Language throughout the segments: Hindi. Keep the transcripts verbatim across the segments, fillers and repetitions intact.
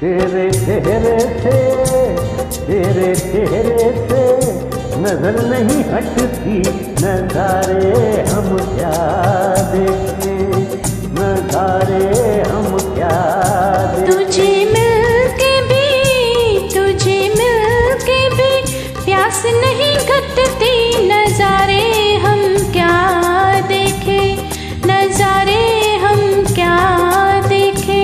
तेरे चेहरे से तेरे चेहरे से नजर नहीं हटती, नजारे हम क्या देखें, नजारे हम क्या देखें। तुझे मिलके भी तुझे मिलके भी प्यास नहीं घटती, नजारे हम क्या देखें, नजारे हम क्या देखें।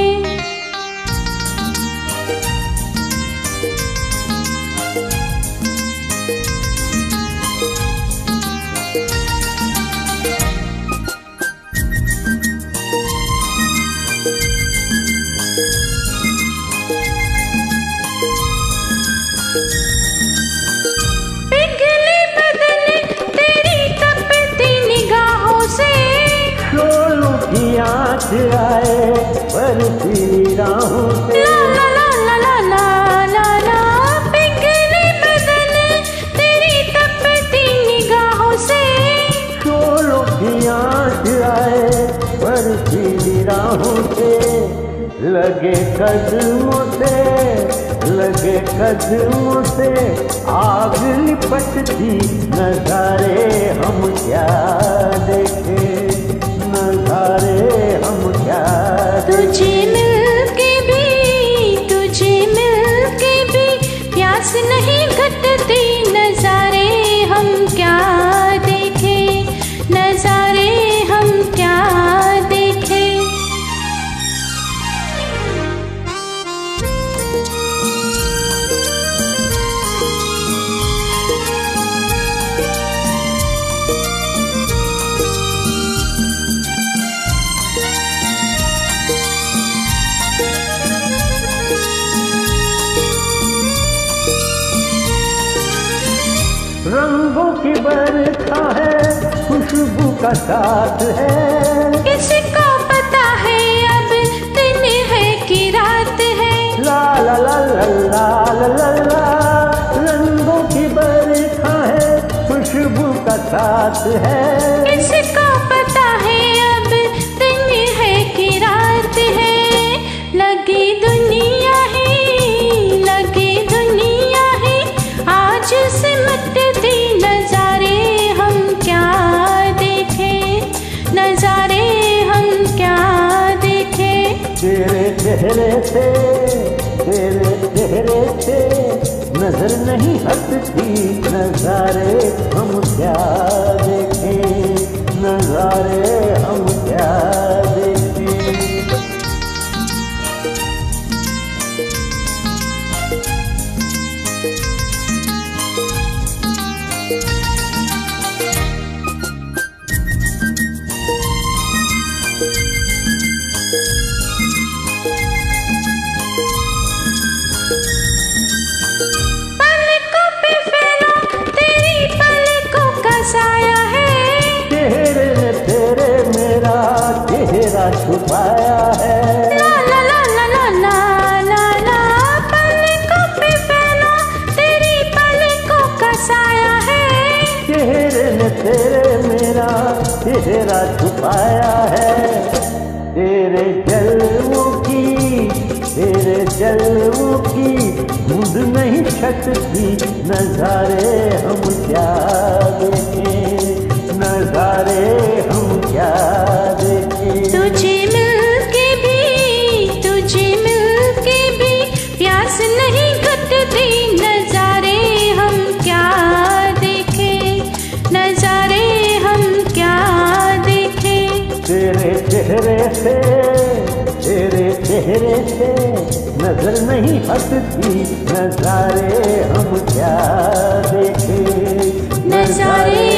पिघले बदन तेरी तपती निगाहों से, शोलों की आँच आए बरसी राहों से। ला ला ला ला ला ला ला। पिघले बदन तेरी तपती निगाहों से, शोलों की आँच आए बरसी राहों से। लगे कदमों से लगे कदमों से आग लिपटती, नजारे हम क्या देखें, नजारे हम क्या देखें। तुझे मिलके भी तुझे मिलके भी प्यास नहीं घटती, नजारे हम क्या देखें, नजारे हम क्या देखें। रंगों की बरखा है, खुशबू का साथ है, किसको पता है अब दिन है कि रात है। ला ला ला ला ला ला ला ला। रंगों की बरखा है, खुशबू का साथ है, किसको पता है अब दिन है कि रात है। लगी दुनिया ही लगी दुनिया ही आज सिमटती, नजारे हम क्या देखें, नजारे हम क्या देखें। तेरे चेहरे से तेरे चेहरे से नजर नहीं हटती, नजारे हम क्या देखें, नजारे हम क्या देखें। पलकों पे फैला तेरी पलकों का साया है, चेहरे ने तेरे मेरा चेहरा छुपाया है। ला ला ला ला ला ला ला ला। पलकों पे फैला तेरी पलकों का साया है, चेहरे ने तेरे मेरा चेहरा छुपाया है। तेरे जलवों की तेरे जलवों की मुझ नहीं छटती, नजारे हम क्या देखें, नजारे हम क्या देखें। तुझे मिलके भी तुझे मिलके भी प्यास नहीं घटती, नजारे हम क्या देखें, नजारे हम क्या देखें। तेरे चेहरे से तेरे चेहरे से नजर नहीं हटती, नजारे हम क्या देखें, नजारे